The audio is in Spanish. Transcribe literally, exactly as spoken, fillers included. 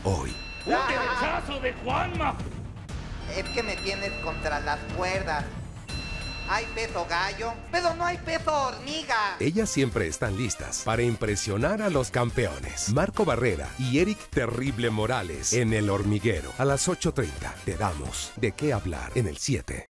hoy. ¡Un derechazo de Juanma! Es que me tienes contra las cuerdas. Hay peso gallo, pero no hay peso hormiga. Ellas siempre están listas para impresionar a los campeones. Marco Barrera y Eric Terrible Morales en El Hormiguero. A las ocho treinta te damos de qué hablar en el siete.